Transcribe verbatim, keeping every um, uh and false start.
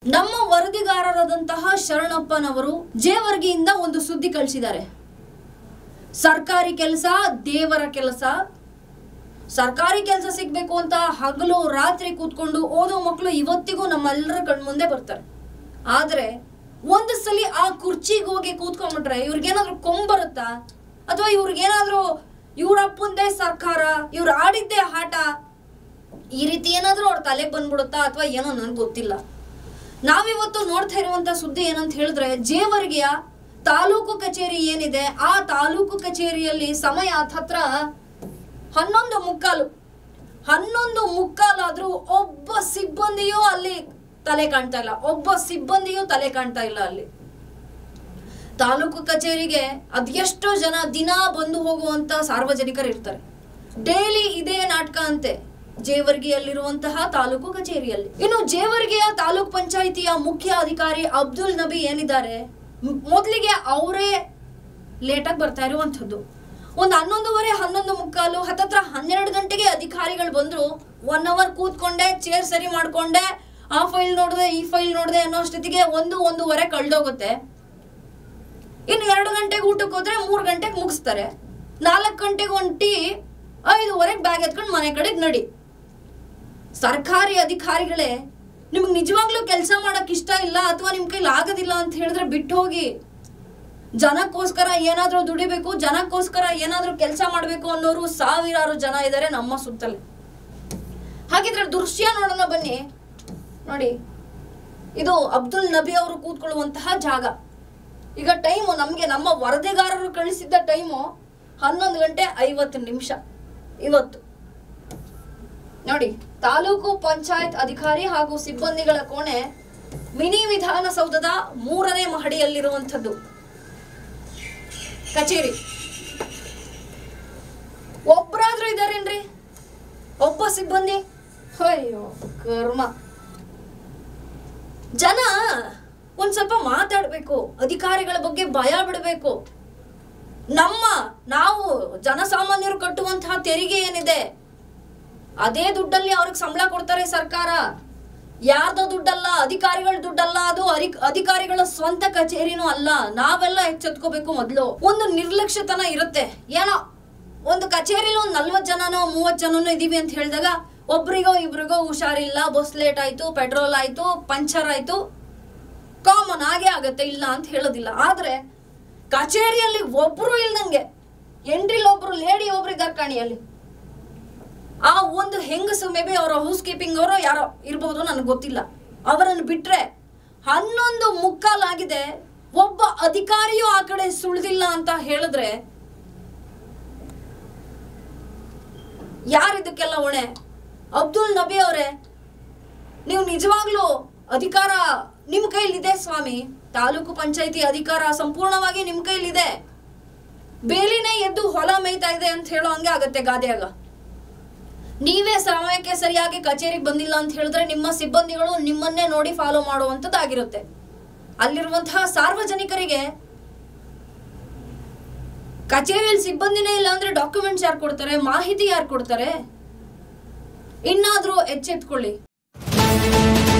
ನಮ್ಮ ವರದಿಗಾರರಾದಂತಹ ಶರಣಪ್ಪನವರು ಜೇವರ್ಗಿಯಿಂದ ಒಂದು ಸುದ್ದಿ ಕಳಿಸಿದ್ದಾರೆ. ಸರ್ಕಾರಿ ಕೆಲಸ ದೇವರ ಕೆಲಸ. ಸರ್ಕಾರಿ ಕೆಲಸ ಸಿಗ್ಬೇಕು ಅಂತ ಹಗಲು ರಾತ್ರಿ ಕೂತ್ಕೊಂಡು ಓದೋ ಮಕ್ಕಳು ಇವತ್ತಿಗೂ ನಮ್ಮೆಲ್ಲರ ಕಣ್ಮುಂದೆ ಬರ್ತಾರೆ. ಆದ್ರೆ ಒಂದು ಸಲ ಆ ಕುರ್ಚಿಗೆ ಹೋಗಿ ಕೂತ್ಕೊಂಡ್ಬಿಟ್ರೆ ಇವ್ರಿಗೇನಾದ್ರೂ ಕೊಂಬರುತ್ತಾ, ಅಥವಾ ಇವ್ರಿಗೇನಾದ್ರೂ ಇವ್ರಪ್ಪಂದೇ ಸರ್ಕಾರ, ಇವ್ರು ಆಡಿದ್ದೇ ಆಟ, ಈ ರೀತಿ ಏನಾದ್ರೂ ಅವ್ರ ತಲೆಗೆ ಬಂದ್ಬಿಡುತ್ತಾ ಅಥವಾ ಏನೋ ನನ್ಗೆ ಗೊತ್ತಿಲ್ಲ. ನಾವಿವತ್ತು ನೋಡ್ತಾ ಇರುವಂತ ಸುದ್ದಿ ಏನಂತ ಹೇಳಿದ್ರೆ, ಜೇವರ್ಗಿಯ ತಾಲೂಕು ಕಚೇರಿ ಏನಿದೆ ಆ ತಾಲೂಕು ಕಚೇರಿಯಲ್ಲಿ ಸಮಯ ಹತ್ರ ಹನ್ನೊಂದು ಮುಕ್ಕಾಲು ಹನ್ನೊಂದು ಮುಕ್ಕಾಲಾದ್ರೂ ಒಬ್ಬ ಸಿಬ್ಬಂದಿಯೂ ಅಲ್ಲಿ ತಲೆ ಕಾಣ್ತಾ ಇಲ್ಲ. ಒಬ್ಬ ಸಿಬ್ಬಂದಿಯೂ ತಲೆ ಕಾಣ್ತಾ ಇಲ್ಲ. ಅಲ್ಲಿ ತಾಲೂಕು ಕಚೇರಿಗೆ ಅದೆಷ್ಟೋ ಜನ ದಿನ ಬಂದು ಹೋಗುವಂತ ಸಾರ್ವಜನಿಕರು ಇರ್ತಾರೆ. ಡೈಲಿ ಇದೇ ನಾಟಕ ಅಂತೆ ಜೇವರ್ಗಿಯಲ್ಲಿರುವಂತಹ ತಾಲೂಕು ಕಚೇರಿಯಲ್ಲಿ. ಇನ್ನು ಜೇವರ್ಗಿಯ ತಾಲೂಕ್ ಪಂಚಾಯಿತಿಯ ಮುಖ್ಯ ಅಧಿಕಾರಿ ಅಬ್ದುಲ್ ನಬಿ ಏನಿದ್ದಾರೆ, ಮೊದಲಿಗೆ ಅವರೇ ಲೇಟಾಗಿ ಬರ್ತಾ ಇರುವಂಥದ್ದು. ಒಂದು ಹನ್ನೊಂದುವರೆ ಹನ್ನೊಂದು ಮುಕ್ಕಾಲು ಹತ್ತತ್ರ ಹನ್ನೆರಡು ಗಂಟೆಗೆ ಅಧಿಕಾರಿಗಳು ಬಂದ್ರು. ಒನ್ ಅವರ್ ಕೂತ್ಕೊಂಡೆ, ಚೇರ್ ಸರಿ ಮಾಡ್ಕೊಂಡೆ, ಆ ಫೈಲ್ ನೋಡಿದೆ ಈ ಫೈಲ್ ನೋಡಿದೆ ಅನ್ನೋ ಅಷ್ಟೊತ್ತಿಗೆ ಒಂದು ಒಂದೂವರೆ ಕಳೆದೋಗುತ್ತೆ. ಇನ್ನು ಎರಡು ಗಂಟೆಗೆ ಊಟಕ್ಕೆ ಹೋದ್ರೆ ಮೂರು ಗಂಟೆಗೆ ಮುಗಿಸ್ತಾರೆ. ನಾಲ್ಕು ಗಂಟೆಗೆ ಒಂದು ಟೀ, ಐದುವರೆಗೆ ಬ್ಯಾಗ್ ಎತ್ಕೊಂಡು ಮನೆ ಕಡೆಗೆ ನಡಿ. ಸರ್ಕಾರಿ ಅಧಿಕಾರಿಗಳೇ, ನಿಮ್ಗೆ ನಿಜವಾಗ್ಲೂ ಕೆಲಸ ಮಾಡಕ್ ಇಷ್ಟ ಇಲ್ಲ ಅಥವಾ ನಿಮ್ ಕೈಲಿ ಆಗೋದಿಲ್ಲ ಅಂತ ಹೇಳಿದ್ರೆ ಬಿಟ್ಟು ಹೋಗಿ. ಜನಕ್ಕೋಸ್ಕರ ಏನಾದ್ರೂ ದುಡಿಬೇಕು, ಜನಕ್ಕೋಸ್ಕರ ಏನಾದ್ರೂ ಕೆಲಸ ಮಾಡ್ಬೇಕು ಅನ್ನೋರು ಸಾವಿರಾರು ಜನ ಇದ್ದಾರೆ ನಮ್ಮ ಸುತ್ತಲೇ. ಹಾಗಿದ್ರೆ ದೃಶ್ಯ ನೋಡೋಣ ಬನ್ನಿ. ನೋಡಿ, ಇದು ಅಬ್ದುಲ್ ನಬಿ ಅವರು ಕೂತ್ಕೊಳ್ಳುವಂತಹ ಜಾಗ. ಈಗ ಟೈಮು ನಮ್ಗೆ ನಮ್ಮ ವರದಿಗಾರರು ಕಳಿಸಿದ್ದ ಟೈಮು ಹನ್ನೊಂದು ಗಂಟೆ ಐವತ್ತು ನಿಮಿಷ ಇವತ್ತು. ನೋಡಿ, ತಾಲೂಕು ಪಂಚಾಯತ್ ಅಧಿಕಾರಿ ಹಾಗೂ ಸಿಬ್ಬಂದಿಗಳ ಕೋಣೆ ಮಿನಿ ವಿಧಾನಸೌಧದ ಮೂರನೇ ಮಹಡಿಯಲ್ಲಿರುವಂಥದ್ದು ಕಚೇರಿ. ಒಬ್ಬರಾದ್ರೂ ಇದಾರೇನ್ರಿ? ಒಬ್ಬ ಸಿಬ್ಬಂದಿ? ಅಯ್ಯೋ ಕರ್ಮ. ಜನ ಒಂದ್ ಸ್ವಲ್ಪ ಮಾತಾಡ್ಬೇಕು, ಅಧಿಕಾರಿಗಳ ಬಗ್ಗೆ ಭಯ ಬಿಡಬೇಕು. ನಮ್ಮ ನಾವು ಜನಸಾಮಾನ್ಯರು ಕಟ್ಟುವಂತಹ ತೆರಿಗೆ ಏನಿದೆ ಅದೇ ದುಡ್ಡಲ್ಲಿ ಅವ್ರಿಗೆ ಸಂಬಳ ಕೊಡ್ತಾರೆ ಸರ್ಕಾರ. ಯಾರ್ದೋ ದುಡ್ಡಲ್ಲ, ಅಧಿಕಾರಿಗಳ ದುಡ್ಡಲ್ಲ, ಅದು ಅಧಿಕಾರಿಗಳ ಸ್ವಂತ ಕಚೇರಿನೂ ಅಲ್ಲ. ನಾವೆಲ್ಲ ಎಚ್ಚೆತ್ಕೋಬೇಕು. ಮೊದಲು ಒಂದು ನಿರ್ಲಕ್ಷ್ಯತನ ಇರುತ್ತೆ. ಏನೋ ಒಂದು ಕಚೇರಿಲಿ ಒಂದ್ ನಲ್ವತ್ ಜನನೋ ಮೂವತ್ ಜನನೋ ಇದೀವಿ ಅಂತ ಹೇಳಿದಾಗ ಒಬ್ರಿಗೋ ಇಬ್ರಿಗೋ ಹುಷಾರಿಲ್ಲ, ಬಸ್ ಲೇಟ್ ಆಯ್ತು, ಪೆಟ್ರೋಲ್ ಆಯ್ತು, ಪಂಚರ್ ಆಯ್ತು, ಕಾಮನ್ ಆಗೇ ಆಗತ್ತೆ, ಇಲ್ಲ ಅಂತ ಹೇಳೋದಿಲ್ಲ. ಆದ್ರೆ ಕಚೇರಿಯಲ್ಲಿ ಒಬ್ರು ಇಲ್ದಂಗೆ ಎಂಟ್ರಿಲ್ ಒಬ್ರು ಲೇಡಿ ಒಬ್ರು ಇದ್ದಾರೆ ಕಾಣಿಯಲ್ಲಿ. ಆ ಒಂದು ಹೆಂಗಸು, ಮೇ ಬಿ ಅವರ ಹೌಸ್ ಕೀಪಿಂಗ್ ಅವರು ಯಾರೋ ಇರ್ಬೋದು, ನನಗೆ ಗೊತ್ತಿಲ್ಲ. ಅವರನ್ನು ಬಿಟ್ರೆ ಹನ್ನೊಂದು ಮುಕ್ಕಾಲಾಗಿದೆ, ಒಬ್ಬ ಅಧಿಕಾರಿಯೂ ಆ ಕಡೆ ಸುಳಿದಿಲ್ಲ ಅಂತ ಹೇಳಿದ್ರೆ ಯಾರಿದಕ್ಕೆಲ್ಲ ಹೊಣೆ? ಅಬ್ದುಲ್ ನಬಿ ಅವರೇ, ನೀವು ನಿಜವಾಗ್ಲೂ ಅಧಿಕಾರ ನಿಮ್ ಕೈಲಿದೆ ಸ್ವಾಮಿ. ತಾಲೂಕು ಪಂಚಾಯಿತಿ ಅಧಿಕಾರ ಸಂಪೂರ್ಣವಾಗಿ ನಿಮ್ ಕೈಲಿದೆ. ಬೇಲಿನೇ ಎದ್ದು ಹೊಲ ಮೇಯ್ತಾ ಇದೆ ಅಂತ ಹೇಳೋ ಹಂಗೆ ಆಗತ್ತೆ ಗಾದೆಯಾಗ. ನೀವೇ ಸಮಯಕ್ಕೆ ಸರಿಯಾಗಿ ಕಚೇರಿಗೆ ಬಂದಿಲ್ಲ ಅಂತ ಹೇಳಿದ್ರೆ ನಿಮ್ಮ ಸಿಬ್ಬಂದಿಗಳು ನಿಮ್ಮನ್ನೇ ನೋಡಿ ಫಾಲೋ ಮಾಡುವಂತದ್ದಾಗಿರುತ್ತೆ. ಅಲ್ಲಿರುವಂತಹ ಸಾರ್ವಜನಿಕರಿಗೆ ಕಚೇರಿಯಲ್ಲಿ ಸಿಬ್ಬಂದಿನೇ ಇಲ್ಲ ಅಂದ್ರೆ ಡಾಕ್ಯುಮೆಂಟ್ಸ್ ಯಾರು ಕೊಡ್ತಾರೆ, ಮಾಹಿತಿ ಯಾರು ಕೊಡ್ತಾರೆ? ಇನ್ನಾದ್ರೂ ಎಚ್ಚೆತ್ಕೊಳ್ಳಿ.